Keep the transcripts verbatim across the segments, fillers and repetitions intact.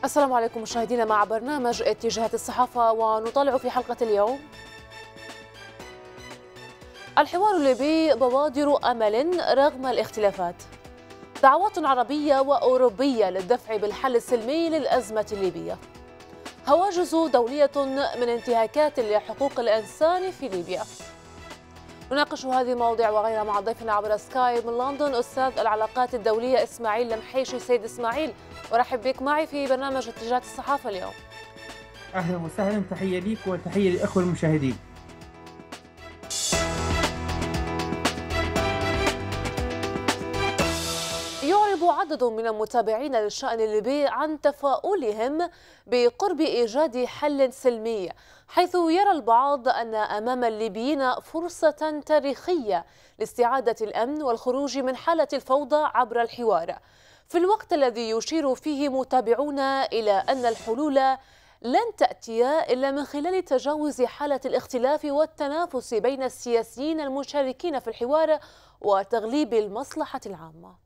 السلام عليكم مشاهدينا مع برنامج اتجاهات الصحافة، ونطالع في حلقة اليوم الحوار الليبي بوادر أمل رغم الاختلافات، دعوات عربية وأوروبية للدفع بالحل السلمي للأزمة الليبية، هواجس دولية من انتهاكات لحقوق الإنسان في ليبيا. نناقش هذه المواضيع وغيرها مع ضيفنا عبر سكايب من لندن أستاذ العلاقات الدولية إسماعيل المحيشي. سيد إسماعيل، أرحب بك معي في برنامج اتجاهات الصحافة اليوم. أهلا وسهلا، تحية ليك وتحية للأخوة المشاهدين. يعرب عدد من المتابعين للشأن الليبي عن تفاؤلهم بقرب إيجاد حل سلمي، حيث يرى البعض أن أمام الليبيين فرصة تاريخية لاستعادة الأمن والخروج من حالة الفوضى عبر الحوار، في الوقت الذي يشير فيه متابعون إلى أن الحلول لن تأتي إلا من خلال تجاوز حالة الاختلاف والتنافس بين السياسيين المشاركين في الحوار وتغليب المصلحة العامة.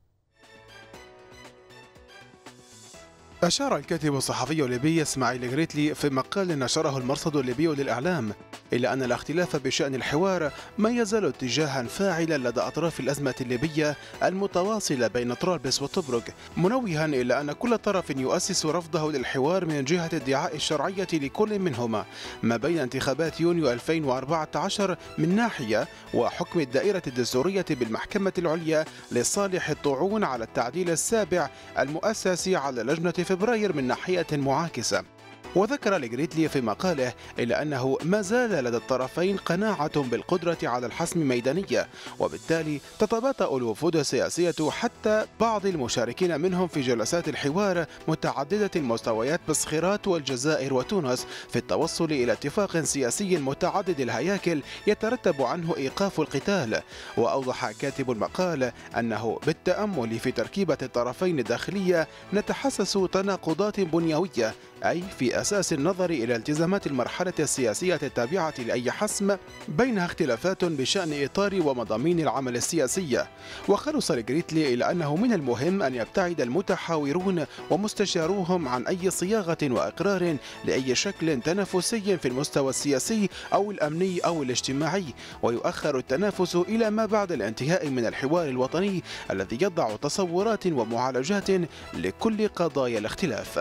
أشار الكاتب الصحفي الليبي إسماعيل غريتلي في مقال نشره المرصد الليبي للإعلام إلى أن الاختلاف بشأن الحوار ما يزال اتجاها فاعلا لدى أطراف الأزمة الليبية المتواصلة بين طرابلس وطبرق، منوها إلى أن كل طرف يؤسس رفضه للحوار من جهة ادعاء الشرعية لكل منهما ما بين انتخابات يونيو ألفين وأربعة عشر من ناحية وحكم الدائرة الدستورية بالمحكمة العليا لصالح الطعون على التعديل السابع المؤسس على لجنة فبراير من ناحية معاكسة. وذكر الغريتلي في مقاله إلا أنه ما زال لدى الطرفين قناعة بالقدرة على الحسم ميدانية، وبالتالي تتباطأ الوفود السياسية حتى بعض المشاركين منهم في جلسات الحوار متعددة المستويات بصخيرات والجزائر وتونس في التوصل إلى اتفاق سياسي متعدد الهياكل يترتب عنه إيقاف القتال. وأوضح كاتب المقال أنه بالتأمل في تركيبة الطرفين الداخلية نتحسس تناقضات بنيوية، أي في أساس النظر إلى التزامات المرحلة السياسية التابعة لأي حسم بينها اختلافات بشأن إطار ومضامين العمل السياسي. وخلص الغريتلي إلى أنه من المهم أن يبتعد المتحاورون ومستشاروهم عن أي صياغة وإقرار لأي شكل تنافسي في المستوى السياسي أو الأمني أو الاجتماعي، ويؤخر التنافس إلى ما بعد الانتهاء من الحوار الوطني الذي يضع تصورات ومعالجات لكل قضايا الاختلاف.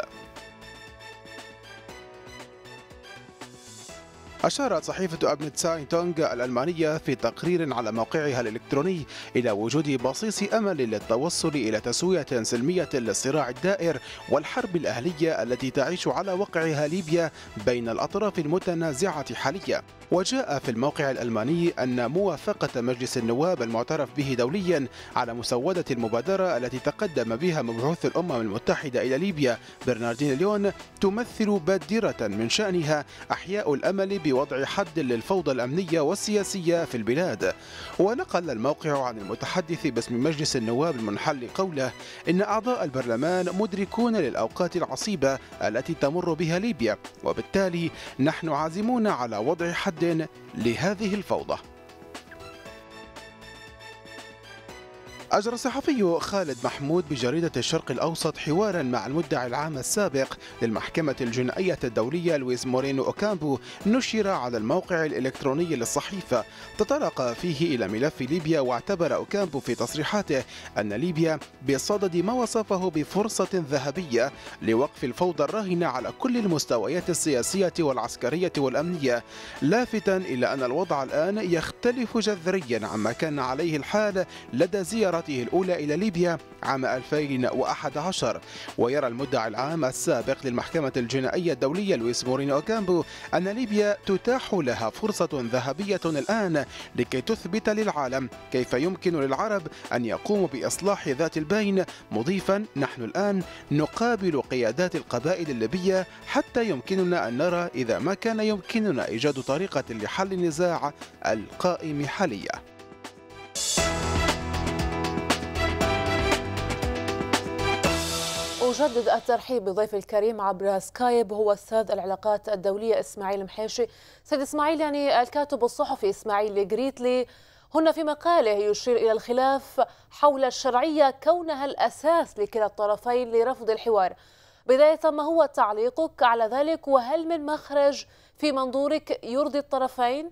أشارت صحيفة أبنت ساينتونغ الألمانية في تقرير على موقعها الإلكتروني إلى وجود بصيص أمل للتوصل إلى تسوية سلمية للصراع الدائر والحرب الأهلية التي تعيش على وقعها ليبيا بين الأطراف المتنازعة حاليا. وجاء في الموقع الألماني أن موافقة مجلس النواب المعترف به دوليا على مسودة المبادرة التي تقدم بها مبعوث الأمم المتحدة إلى ليبيا برناردين ليون تمثل بادرة من شأنها أحياء الأمل بوضع حد للفوضى الأمنية والسياسية في البلاد. ونقل الموقع عن المتحدث باسم مجلس النواب المنحل قوله إن أعضاء البرلمان مدركون للأوقات العصيبة التي تمر بها ليبيا، وبالتالي نحن عازمون على وضع حد لهذه الفوضى. أجرى الصحفي خالد محمود بجريدة الشرق الأوسط حوارا مع المدعي العام السابق للمحكمة الجنائية الدولية لويس مورينو أوكامبو نشر على الموقع الإلكتروني للصحيفة، تطرق فيه إلى ملف ليبيا، واعتبر أوكامبو في تصريحاته أن ليبيا بصدد ما وصفه بفرصة ذهبية لوقف الفوضى الراهنة على كل المستويات السياسية والعسكرية والأمنية، لافتا إلى أن الوضع الآن يختلف جذريا عما كان عليه الحال لدى زيارة الأولى إلى ليبيا عام ألفين وأحد عشر. ويرى المدعي العام السابق للمحكمة الجنائية الدولية لويس مورينو أوكامبو أن ليبيا تتاح لها فرصة ذهبية الآن لكي تثبت للعالم كيف يمكن للعرب أن يقوموا بإصلاح ذات البين، مضيفا نحن الآن نقابل قيادات القبائل الليبية حتى يمكننا أن نرى إذا ما كان يمكننا إيجاد طريقة لحل النزاع القائم حاليا. أجدد الترحيب بضيف الكريم عبر سكايب، هو أستاذ العلاقات الدولية إسماعيل محيشي. سيد إسماعيل، يعني الكاتب الصحفي إسماعيل غريتلي هنا في مقاله يشير إلى الخلاف حول الشرعية كونها الأساس لكلا الطرفين لرفض الحوار، بداية، ما هو تعليقك على ذلك، وهل من مخرج في منظورك يرضي الطرفين؟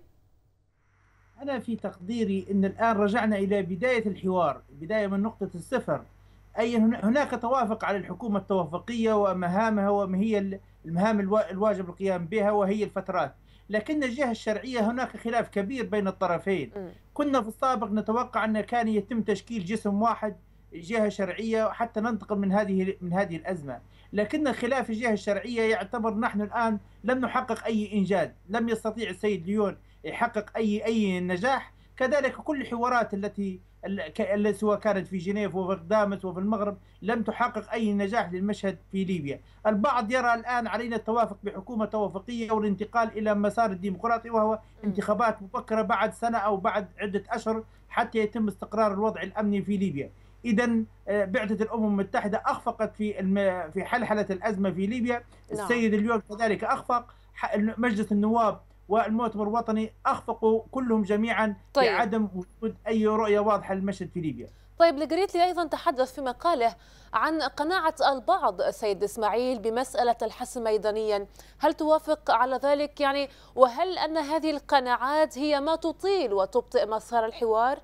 أنا في تقديري أن الآن رجعنا إلى بداية الحوار، بداية من نقطة الصفر. أي هناك توافق على الحكومة التوافقية ومهامها وما هي المهام الواجب القيام بها وهي الفترات، لكن الجهة الشرعية هناك خلاف كبير بين الطرفين. كنا في السابق نتوقع أن كان يتم تشكيل جسم واحد، جهة شرعية، حتى ننتقل من هذه من هذه الأزمة، لكن خلاف الجهة الشرعية يعتبر نحن الآن لم نحقق أي إنجاز، لم يستطيع السيد ليون يحقق أي أي نجاح. كذلك كل الحوارات التي التي سواء كانت في جنيف وفي قدامت وفي المغرب لم تحقق أي نجاح للمشهد في ليبيا. البعض يرى الآن علينا التوافق بحكومة توافقية والانتقال إلى مسار الديمقراطي، وهو انتخابات مبكرة بعد سنة أو بعد عدة أشهر حتى يتم استقرار الوضع الأمني في ليبيا. إذا بعثة الأمم المتحدة أخفقت في في حلحلة الأزمة في ليبيا، السيد اليوم كذلك أخفق، مجلس النواب والمؤتمر الوطني أخفقوا كلهم جميعا طيب. بعدم وجود أي رؤية واضحة للمشهد في ليبيا. طيب، لجريتلي أيضا تحدث في مقاله عن قناعة البعض سيد إسماعيل بمسألة الحسم ميدانيا، هل توافق على ذلك يعني؟ وهل أن هذه القناعات هي ما تطيل وتبطئ مسار الحوار؟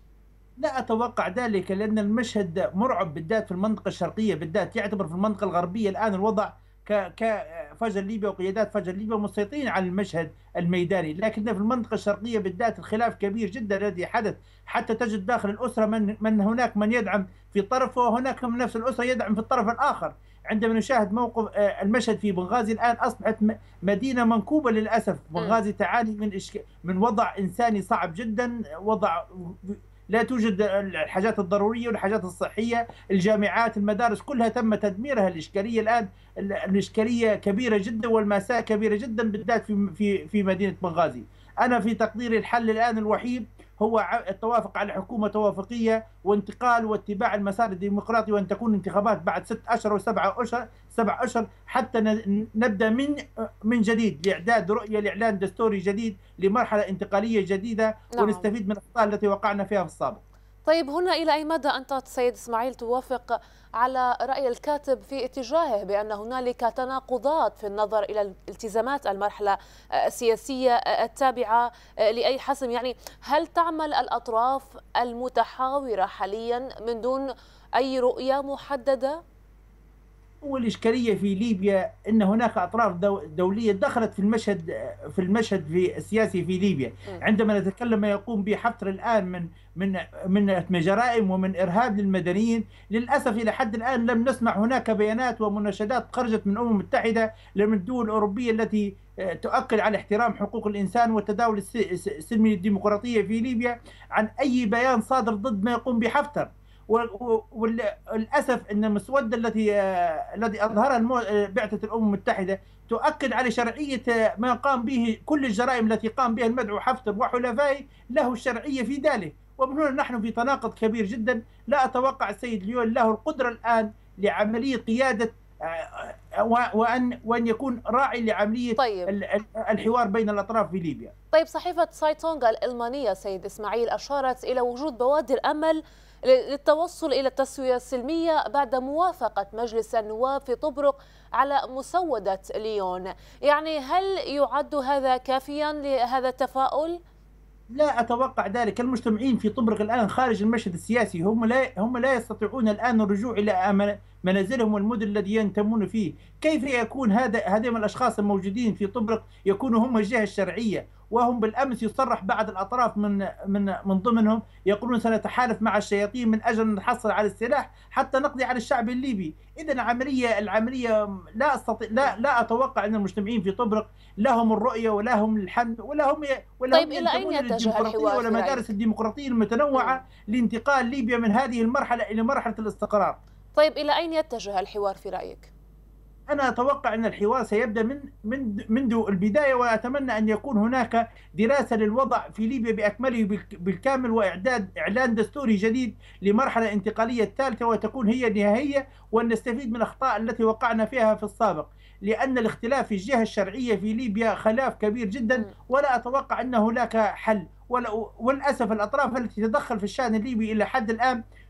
لا أتوقع ذلك، لأن المشهد مرعب بالذات في المنطقة الشرقية، بالذات يعتبر في المنطقة الغربية الآن الوضع كفجر ليبيا وقيادات فجر ليبيا مسيطرين على المشهد الميداني، لكن في المنطقة الشرقية بالذات الخلاف كبير جدا الذي حدث، حتى تجد داخل الأسرة من من هناك من يدعم في طرف وهناك من نفس الأسرة يدعم في الطرف الآخر. عندما نشاهد موقف المشهد في بنغازي الآن أصبحت مدينة منكوبة للأسف. بنغازي تعاني من إشك... من وضع إنساني صعب جدا، وضع لا توجد الحاجات الضرورية والحاجات الصحية، الجامعات، المدارس كلها تم تدميرها. الإشكالية الآن الإشكالية كبيرة جدا والمأساة كبيرة جدا بالذات في في في مدينة بنغازي. أنا في تقديري الحل الآن الوحيد هو التوافق على حكومة توافقية وانتقال واتباع المسار الديمقراطي، وأن تكون انتخابات بعد ست أشهر وسبعة أشهر سبع أشهر حتى نبدأ من من جديد لإعداد رؤية لإعلان دستوري جديد لمرحلة انتقالية جديدة. نعم. ونستفيد من الأخطاء التي وقعنا فيها في السابق. طيب، هنا إلى أي مدى أنت سيد إسماعيل توافق على رأي الكاتب في اتجاهه بأن هنالك تناقضات في النظر إلى التزامات المرحلة السياسية التابعة لأي حسم؟ يعني هل تعمل الأطراف المتحاورة حاليا من دون أي رؤية محددة؟ والإشكالية في ليبيا أن هناك أطراف دولية دخلت في المشهد في المشهد في السياسي في ليبيا. عندما نتكلم ما يقوم به حفتر الآن من من من جرائم ومن إرهاب للمدنيين، للأسف إلى حد الآن لم نسمع هناك بيانات ومناشدات خرجت من الأمم المتحدة من الدول الأوروبية التي تؤكد على احترام حقوق الإنسان والتداول السلمي للديمقراطية في ليبيا عن أي بيان صادر ضد ما يقوم به حفتر. وللاسف ان المسوده التي الذي اظهرها بعثه الامم المتحده تؤكد على شرعيه ما قام به كل الجرائم التي قام بها المدعو حفتر وحلفائه، له الشرعيه في ذلك. ومن هنا نحن في تناقض كبير جدا. لا اتوقع السيد ليون له القدره الان لعمليه قياده وان وان يكون راعي لعمليه طيب. الحوار بين الاطراف في ليبيا. طيب، صحيفه سايتونغ الالمانيه سيد اسماعيل اشارت الى وجود بوادر امل للتوصل إلى التسوية السلمية بعد موافقة مجلس النواب في طبرق على مسودة ليون، يعني هل يعد هذا كافيا لهذا التفاؤل؟ لا أتوقع ذلك. المجتمعين في طبرق الآن خارج المشهد السياسي، هم لا هم لا يستطيعون الآن الرجوع إلى منازلهم والمدن الذي ينتمون فيه. كيف يكون هذا هذين الأشخاص الموجودين في طبرق يكونوا هم الجهة الشرعية، وهم بالأمس يصرح بعض الأطراف من من من ضمنهم يقولون سنتحالف مع الشياطين من أجل أن نحصل على السلاح حتى نقضي على الشعب الليبي. إذا العملية العملية لا أستطيع لا لا أتوقع أن المجتمعين في طبرق لهم الرؤية ولا هم الحمد ولا هم ولا طيب، إلى أين يتجه الحوار ولا مدارس الديمقراطية المتنوعة لانتقال ليبيا من هذه المرحلة إلى مرحلة الاستقرار. طيب، إلى أين يتجه الحوار في رأيك؟ أنا أتوقع أن الحوار سيبدأ من من منذ البداية، وأتمنى أن يكون هناك دراسة للوضع في ليبيا بأكمله بالكامل، وإعداد إعلان دستوري جديد لمرحلة انتقالية ثالثة وتكون هي النهائية، وأن نستفيد من الأخطاء التي وقعنا فيها في السابق، لأن الاختلاف في الجهة الشرعية في ليبيا خلاف كبير جدا، ولا أتوقع أن هناك حل. وللأسف الأطراف التي تدخل في الشأن الليبي إلى حد الآن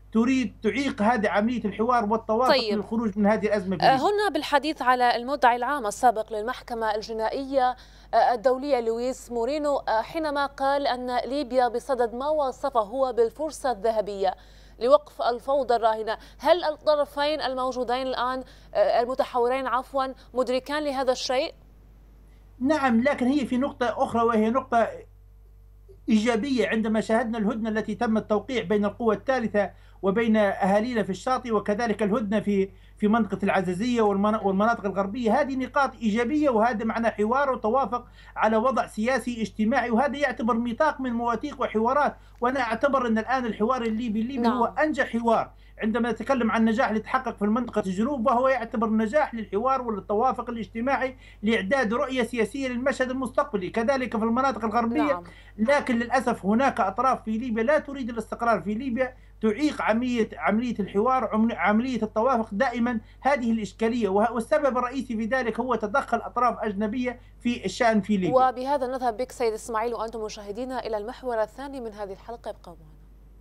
تريد تعيق هذه عملية الحوار والتوافق طيب. للخروج من هذه الأزمة في ليبيا. هنا بالحديث على المدعي العام السابق للمحكمة الجنائية الدولية لويس مورينو حينما قال أن ليبيا بصدد ما وصفه هو بالفرصة الذهبية لوقف الفوضى الراهنة، هل الطرفين الموجودين الآن المتحورين عفوا مدركان لهذا الشيء؟ نعم، لكن هي في نقطة أخرى وهي نقطة إيجابية عندما شاهدنا الهدنة التي تم التوقيع بين القوى الثالثة وبين أهالينا في الشاطئ، وكذلك الهدنة في في منطقة العزازية والمناطق الغربية. هذه نقاط إيجابية، وهذا معنى حوار وتوافق على وضع سياسي اجتماعي، وهذا يعتبر ميثاق من مواثيق وحوارات. وأنا أعتبر أن الآن الحوار الليبي الليبي نعم. هو أنجح حوار عندما نتكلم عن نجاح اللي تحقق في منطقة الجنوب، وهو يعتبر نجاح للحوار وللتوافق الاجتماعي لإعداد رؤية سياسية للمشهد المستقبلي، كذلك في المناطق الغربية نعم. لكن للأسف هناك أطراف في ليبيا لا تريد الاستقرار في ليبيا، تعيق عملية عملية الحوار، عملية التوافق. دائما هذه الإشكالية، والسبب الرئيسي في ذلك هو تدخل أطراف أجنبية في الشأن في ليبيا. وبهذا نذهب بك سيد إسماعيل وأنتم مشاهدينا إلى المحور الثاني من هذه الحلقة. ابقوا معنا.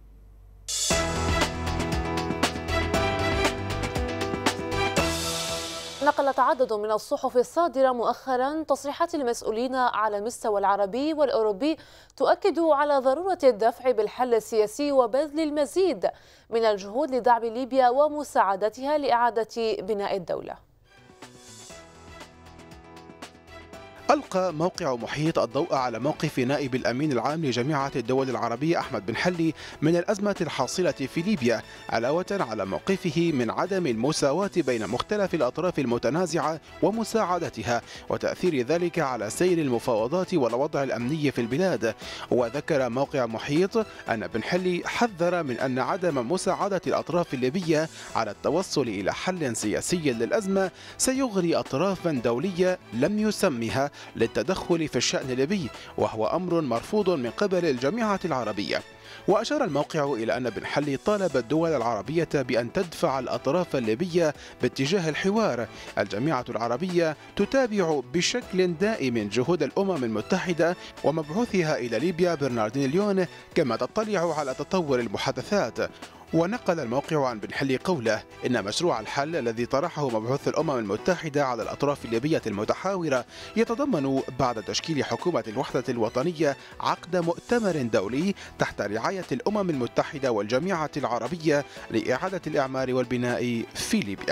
نقلت عدد من الصحف الصادرة مؤخرا تصريحات المسؤولين على المستوى العربي والأوروبي تؤكد على ضرورة الدفع بالحل السياسي وبذل المزيد من الجهود لدعم ليبيا ومساعدتها لإعادة بناء الدولة. ألقى موقع محيط الضوء على موقف نائب الأمين العام لجامعة الدول العربية أحمد بن حلي من الأزمة الحاصلة في ليبيا، علاوة على موقفه من عدم المساواة بين مختلف الأطراف المتنازعة ومساعدتها وتأثير ذلك على سير المفاوضات والوضع الأمني في البلاد. وذكر موقع محيط أن بن حلي حذر من أن عدم مساعدة الأطراف الليبية على التوصل إلى حل سياسي للأزمة سيغري أطرافا دولية لم يسمها للتدخل في الشأن الليبي، وهو أمر مرفوض من قبل الجامعة العربية. وأشار الموقع إلى أن بن حلي طالب الدول العربية بأن تدفع الأطراف الليبية باتجاه الحوار. الجامعة العربية تتابع بشكل دائم جهود الأمم المتحدة ومبعوثها إلى ليبيا برناردين ليون، كما تطلع على تطور المحادثات. ونقل الموقع عن بن حلي قوله إن مشروع الحل الذي طرحه مبعوث الأمم المتحدة على الأطراف الليبية المتحاورة يتضمن بعد تشكيل حكومة الوحدة الوطنية عقد مؤتمر دولي تحت رعاية الأمم المتحدة والجامعة العربية لإعادة الإعمار والبناء في ليبيا.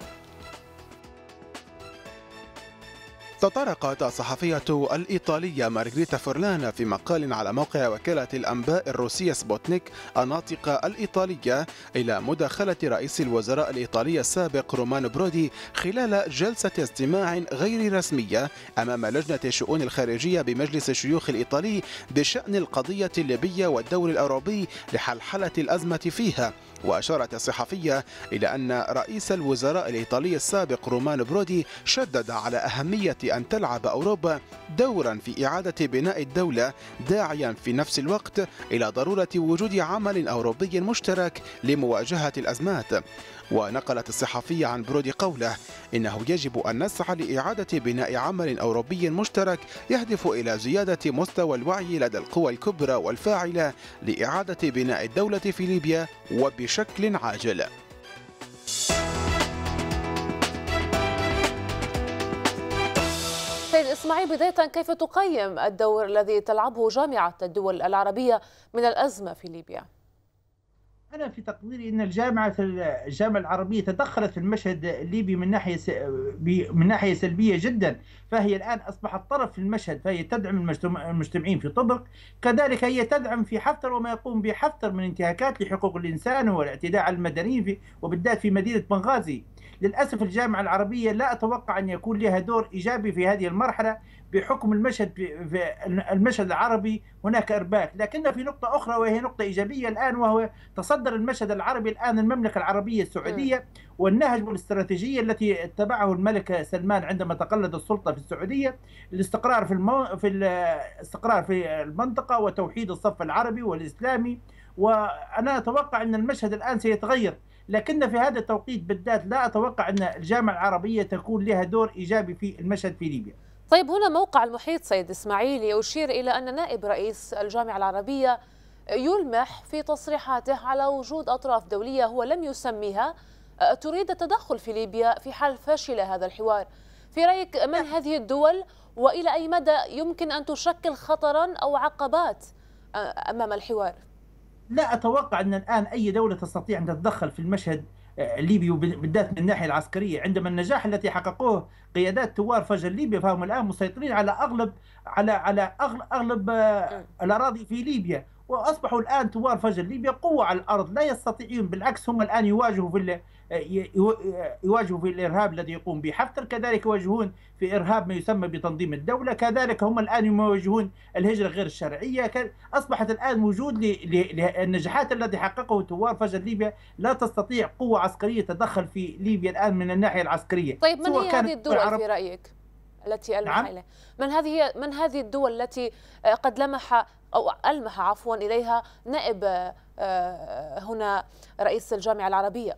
تطرقت الصحفية الإيطالية مارغريتا فورلانا في مقال على موقع وكالة الأنباء الروسية سبوتنيك الناطقة الإيطالية إلى مداخلة رئيس الوزراء الإيطالي السابق رومانو برودي خلال جلسة استماع غير رسمية أمام لجنة الشؤون الخارجية بمجلس الشيوخ الإيطالي بشأن القضية الليبية والدور الأوروبي لحلحلة الأزمة فيها. وأشارت الصحفية إلى أن رئيس الوزراء الإيطالي السابق رومانو برودي شدد على أهمية أن تلعب أوروبا دورا في إعادة بناء الدولة، داعيا في نفس الوقت إلى ضرورة وجود عمل أوروبي مشترك لمواجهة الأزمات. ونقلت الصحفية عن برودي قوله إنه يجب أن نسعى لإعادة بناء عمل أوروبي مشترك يهدف إلى زيادة مستوى الوعي لدى القوى الكبرى والفاعلة لإعادة بناء الدولة في ليبيا وبشكل عاجل. سيد إسماعيل، بداية كيف تقيم الدور الذي تلعبه جامعة الدول العربية من الأزمة في ليبيا؟ أنا في تقديري أن الجامعة الجامعة العربية تدخلت في المشهد الليبي من ناحية من ناحية سلبية جدا، فهي الآن أصبحت طرف في المشهد، فهي تدعم المجتمعين في طبرق، كذلك هي تدعم في حفتر وما يقوم به حفتر من انتهاكات لحقوق الإنسان والاعتداء على المدنيين في وبالذات في مدينة بنغازي. للأسف الجامعة العربية لا أتوقع أن يكون لها دور إيجابي في هذه المرحلة بحكم المشهد في المشهد العربي هناك إرباك. لكن في نقطة أخرى وهي نقطة إيجابية الآن، وهو تصدر المشهد العربي الآن المملكة العربية السعودية والنهج والاستراتيجية التي اتبعه الملك سلمان عندما تقلد السلطة في السعودية، الاستقرار في المو... في الاستقرار في المنطقة وتوحيد الصف العربي والإسلامي. وأنا أتوقع أن المشهد الآن سيتغير، لكن في هذا التوقيت بالذات لا أتوقع أن الجامعة العربية تكون لها دور إيجابي في المشهد في ليبيا. طيب، هنا موقع المحيط سيد إسماعيل يشير إلى أن نائب رئيس الجامعة العربية يلمح في تصريحاته على وجود أطراف دولية هو لم يسميها تريد التدخل في ليبيا في حال فشل هذا الحوار. في رأيك من هذه الدول وإلى أي مدى يمكن أن تشكل خطرا أو عقبات أمام الحوار؟ لا أتوقع أن الآن أي دولة تستطيع أن تتدخل في المشهد الليبي بالذات من الناحية العسكرية، عندما النجاح الذي حققوه قيادات ثوار فجر ليبيا فهم الآن مسيطرين على أغلب على على أغلب الأراضي في ليبيا، وأصبحوا الآن ثوار فجر ليبيا قوة على الأرض لا يستطيعون، بالعكس هم الآن يواجهوا في يواجهوا في الإرهاب الذي يقوم به حفتر، كذلك يواجهون في إرهاب ما يسمى بتنظيم الدولة، كذلك هم الآن يواجهون الهجرة غير الشرعية. أصبحت الآن وجود للنجاحات التي حققه ثوار فجر ليبيا لا تستطيع قوة عسكرية تدخل في ليبيا الآن من الناحية العسكرية. طيب من هي هذه الدول في رأيك التي ألمح إليها؟ من هذه من هذه الدول التي قد لمح أو ألمح عفوا إليها نائب هنا رئيس الجامعة العربية؟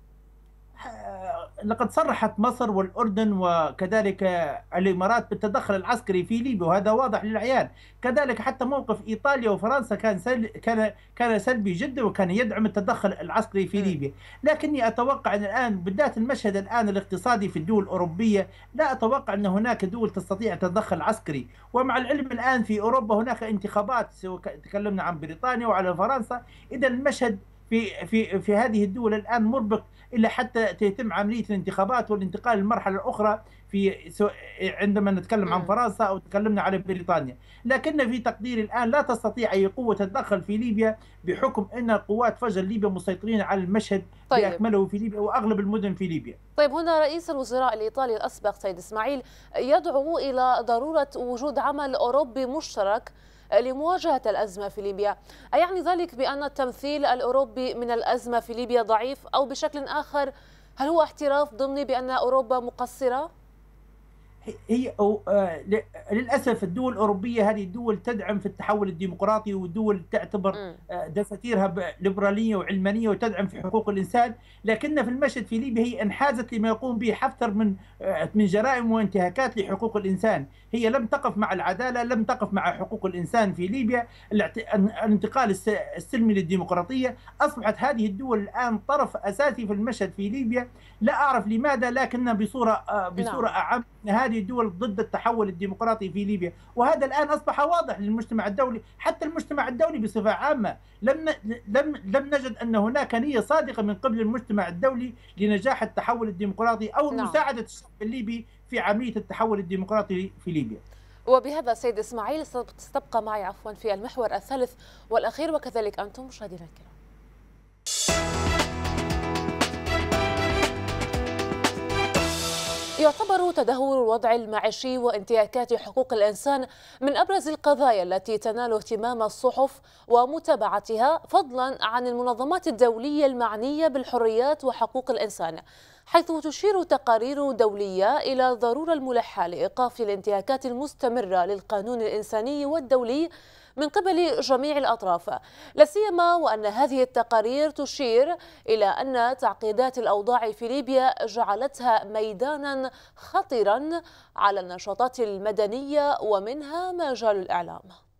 لقد صرحت مصر والأردن وكذلك الإمارات بالتدخل العسكري في ليبيا، وهذا واضح للعيان. كذلك حتى موقف إيطاليا وفرنسا كان سل... كان كان سلبي جدا وكان يدعم التدخل العسكري في ليبيا. لكني أتوقع أن الآن بالذات المشهد الآن الاقتصادي في الدول الأوروبية لا أتوقع أن هناك دول تستطيع تدخل عسكري، ومع العلم الآن في أوروبا هناك انتخابات، تكلمنا عن بريطانيا وعلى فرنسا. إذا المشهد في في في هذه الدول الآن مربك إلا حتى تتم عملية الانتخابات والانتقال للمرحلة الأخرى في عندما نتكلم عن فرنسا أو تكلمنا على بريطانيا. لكن في تقديري الآن لا تستطيع أي قوة تتدخل في ليبيا بحكم أن قوات فجر ليبيا مسيطرين على المشهد طيب. بأكمله في ليبيا وأغلب المدن في ليبيا. طيب هنا رئيس الوزراء الإيطالي الأسبق سيد إسماعيل يدعو إلى ضرورة وجود عمل أوروبي مشترك لمواجهة الأزمة في ليبيا. أيعني ذلك بأن التمثيل الأوروبي من الأزمة في ليبيا ضعيف، أو بشكل آخر هل هو اعتراف ضمني بأن أوروبا مقصرة؟ هي للأسف الدول الأوروبية هذه الدول تدعم في التحول الديمقراطي، والدول تعتبر دساتيرها ليبرالية وعلمانية وتدعم في حقوق الإنسان، لكن في المشهد في ليبيا هي انحازت لما يقوم به حفتر من من جرائم وانتهاكات لحقوق الإنسان. هي لم تقف مع العدالة، لم تقف مع حقوق الإنسان في ليبيا، الانتقال السلمي للديمقراطية. أصبحت هذه الدول الآن طرف أساسي في المشهد في ليبيا، لا أعرف لماذا، لكن بصورة بصورة أعم هذه الدول ضد التحول الديمقراطي في ليبيا، وهذا الآن أصبح واضح للمجتمع الدولي. حتى المجتمع الدولي بصفة عامة لم لم لم نجد أن هناك نية صادقة من قبل المجتمع الدولي لنجاح التحول الديمقراطي أو نعم. مساعدة الشعب الليبي في عملية التحول الديمقراطي في ليبيا. وبهذا سيد إسماعيل ستبقى معي عفوا في المحور الثالث والأخير، وكذلك أنتم مشاهدينا الكرام. يعتبر تدهور الوضع المعيشي وانتهاكات حقوق الإنسان من أبرز القضايا التي تنال اهتمام الصحف ومتابعتها، فضلا عن المنظمات الدولية المعنية بالحريات وحقوق الإنسان، حيث تشير تقارير دولية إلى الضرورة الملحة لإيقاف الانتهاكات المستمرة للقانون الإنساني والدولي من قبل جميع الأطراف، لا سيما وأن هذه التقارير تشير إلى أن تعقيدات الأوضاع في ليبيا جعلتها ميدانا خطرا على النشاطات المدنية ومنها مجال الإعلام.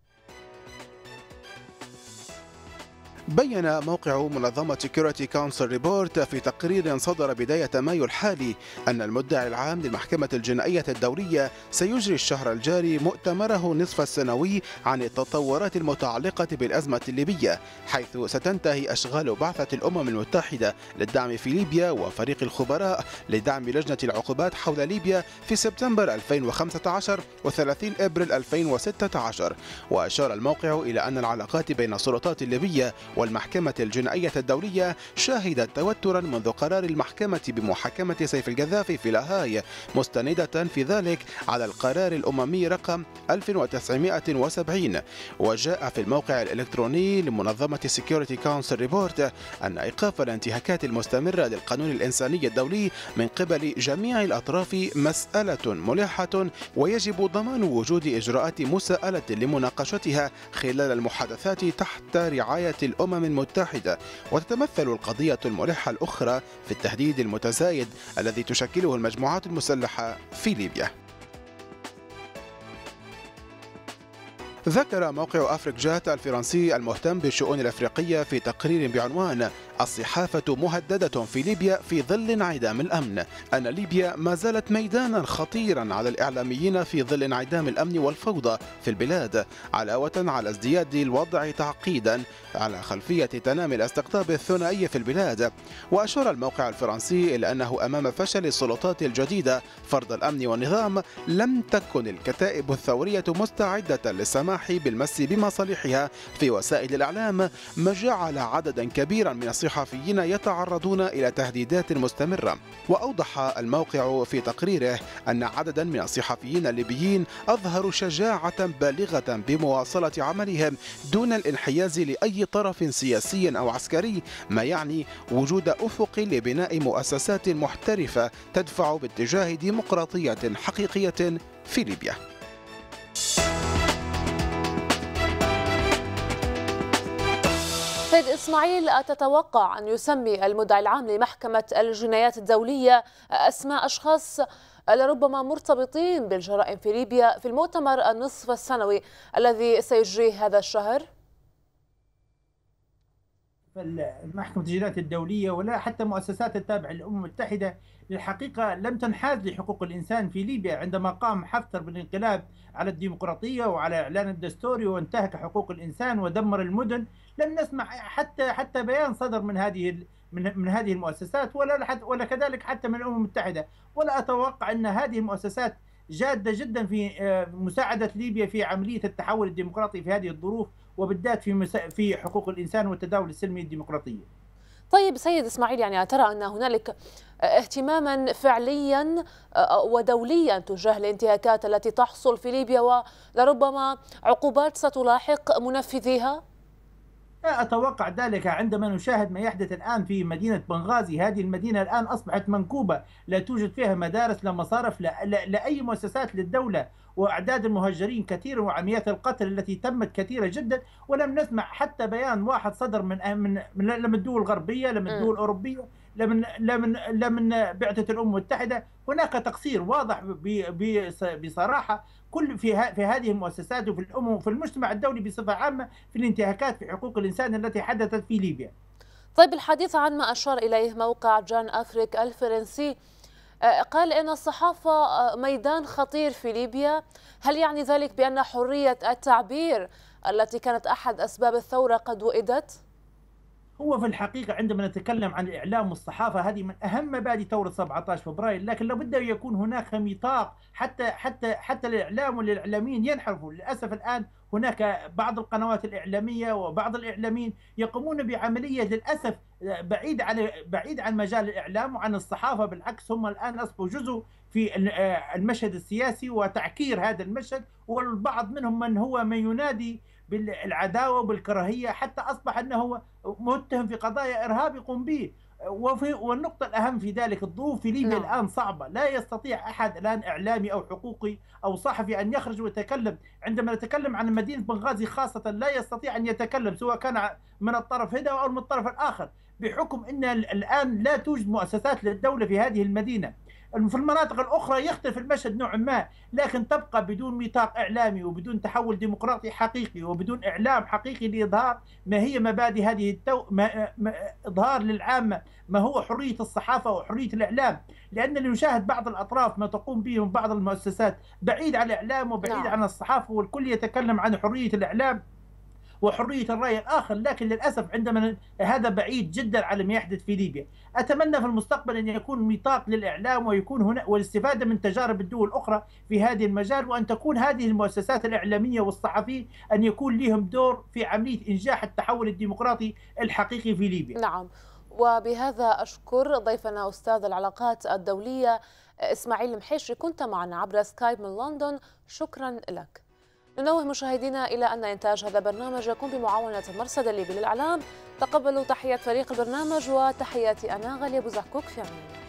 بيّن موقع منظمة Security Council Report في تقرير صدر بداية مايو الحالي أن المدعي العام للمحكمة الجنائية الدولية سيجري الشهر الجاري مؤتمره النصف السنوي عن التطورات المتعلقة بالأزمة الليبية، حيث ستنتهي أشغال بعثة الأمم المتحدة للدعم في ليبيا وفريق الخبراء لدعم لجنة العقوبات حول ليبيا في سبتمبر ألفين وخمسة عشر وثلاثين أبريل ألفين وستة عشر. وأشار الموقع إلى أن العلاقات بين السلطات الليبية والمحكمة الجنائية الدولية شهدت توترا منذ قرار المحكمة بمحاكمة سيف القذافي في لاهاي، مستندة في ذلك على القرار الأممي رقم ألف وتسعمائة وسبعين. وجاء في الموقع الإلكتروني لمنظمة Security Council Report أن إيقاف الانتهاكات المستمرة للقانون الإنساني الدولي من قبل جميع الأطراف مسألة ملحة، ويجب ضمان وجود إجراءات مساءلة لمناقشتها خلال المحادثات تحت رعاية الأمم المتحدة. وتتمثل القضية الملحة الأخرى في التهديد المتزايد الذي تشكله المجموعات المسلحة في ليبيا. ذكر موقع أفريك جات الفرنسي المهتم بالشؤون الأفريقية في تقرير بعنوان الصحافة مهددة في ليبيا في ظل انعدام الأمن أن ليبيا ما زالت ميدانا خطيرا على الإعلاميين في ظل انعدام الأمن والفوضى في البلاد، علاوة على ازدياد الوضع تعقيدا على خلفية تنامي الاستقطاب الثنائي في البلاد. وأشار الموقع الفرنسي إلى أنه أمام فشل السلطات الجديدة فرض الأمن والنظام لم تكن الكتائب الثورية مستعدة للسماح بالمس بمصالحها في وسائل الإعلام، ما جعل عددا كبيرا من الصحفيين يتعرضون إلى تهديدات مستمرة. وأوضح الموقع في تقريره أن عددا من الصحفيين الليبيين أظهروا شجاعة بالغة بمواصلة عملهم دون الانحياز لأي طرف سياسي أو عسكري، ما يعني وجود أفق لبناء مؤسسات محترفة تدفع باتجاه ديمقراطية حقيقية في ليبيا. سيد إسماعيل، أتتوقع أن يسمي المدعي العام لمحكمة الجنايات الدولية أسماء أشخاص لربما مرتبطين بالجرائم في ليبيا في المؤتمر النصف السنوي الذي سيجريه هذا الشهر؟ محكمة الجنايات الدولية ولا حتى مؤسسات التابعة للأمم المتحدة للحقيقة لم تنحاز لحقوق الإنسان في ليبيا عندما قام حفتر بالانقلاب على الديمقراطية وعلى إعلان الدستوري وانتهك حقوق الإنسان ودمر المدن. لم نسمع حتى حتى بيان صدر من هذه من من هذه المؤسسات ولا ولا كذلك حتى من الأمم المتحدة. ولا أتوقع أن هذه المؤسسات جادة جدا في مساعدة ليبيا في عملية التحول الديمقراطي في هذه الظروف، وبالذات في في حقوق الإنسان والتداول السلمي الديمقراطية. طيب سيد إسماعيل، يعني ترى أن هنالك اهتماما فعليا ودوليا تجاه الانتهاكات التي تحصل في ليبيا ولربما عقوبات ستلاحق منفذيها؟ لا أتوقع ذلك عندما نشاهد ما يحدث الآن في مدينة بنغازي. هذه المدينة الآن أصبحت منكوبة، لا توجد فيها مدارس لا مصارف لا, لا, لا أي مؤسسات للدولة، وأعداد المهجرين كثيرة وعمليات القتل التي تمت كثيرة جدا، ولم نسمع حتى بيان واحد صدر من من, من لا من الدول الغربية لا من الدول الأوروبية لا من لا من لا من بعثة الأمم المتحدة. هناك تقصير واضح بصراحة كل في في هذه المؤسسات وفي الأمم وفي المجتمع الدولي بصفة عامة في الانتهاكات في حقوق الإنسان التي حدثت في ليبيا. طيب الحديث عن ما أشار إليه موقع جان أفريك الفرنسي، قال إن الصحافة ميدان خطير في ليبيا، هل يعني ذلك بأن حرية التعبير التي كانت أحد أسباب الثورة قد وئدت؟ هو في الحقيقة عندما نتكلم عن الإعلام والصحافة هذه من أهم مبادئ ثورة سبعة عشر فبراير، لكن لابد أن يكون هناك ميثاق حتى حتى حتى للإعلام وللإعلاميين ينحرفوا. للأسف الآن هناك بعض القنوات الإعلامية وبعض الإعلاميين يقومون بعملية للأسف بعيد عن بعيد عن مجال الإعلام وعن الصحافة، بالعكس هم الآن أصبحوا جزء في المشهد السياسي وتعكير هذا المشهد، والبعض منهم من هو من ينادي بالعداوة وبالكراهية حتى أصبح أنه متهم في قضايا إرهاب يقوم به. وفي والنقطة الأهم في ذلك الظروف في ليبيا الآن صعبة، لا يستطيع أحد الآن إعلامي أو حقوقي أو صحفي أن يخرج ويتكلم. عندما نتكلم عن مدينة بنغازي خاصة لا يستطيع أن يتكلم سواء كان من الطرف هذا أو من الطرف الآخر، بحكم أن الآن لا توجد مؤسسات للدولة في هذه المدينة. في المناطق الأخرى يختلف المشهد نوعا ما، لكن تبقى بدون ميثاق إعلامي وبدون تحول ديمقراطي حقيقي وبدون إعلام حقيقي لإظهار ما هي مبادئ هذه التو... ما... ما... إظهار للعامة ما هو حرية الصحافة وحرية الإعلام. لأننا نشاهد بعض الأطراف ما تقوم به بعض المؤسسات بعيد عن الإعلام وبعيد نعم. عن الصحافة، والكل يتكلم عن حرية الإعلام وحرية الرأي الآخر، لكن للأسف عندما هذا بعيد جدا على ما يحدث في ليبيا. أتمنى في المستقبل أن يكون ميثاق للإعلام ويكون هنا والاستفادة من تجارب الدول الأخرى في هذه المجال، وأن تكون هذه المؤسسات الإعلامية والصحفية أن يكون لهم دور في عملية إنجاح التحول الديمقراطي الحقيقي في ليبيا. نعم، وبهذا أشكر ضيفنا أستاذ العلاقات الدولية إسماعيل المحيشي، كنت معنا عبر سكايب من لندن، شكرا لك. ننوه مشاهدينا إلى أن إنتاج هذا البرنامج يكون بمعاونة المرصد الليبي للإعلام. تقبلوا تحيات فريق البرنامج وتحياتي أنا غالية بوزعكوك، في أمان الله.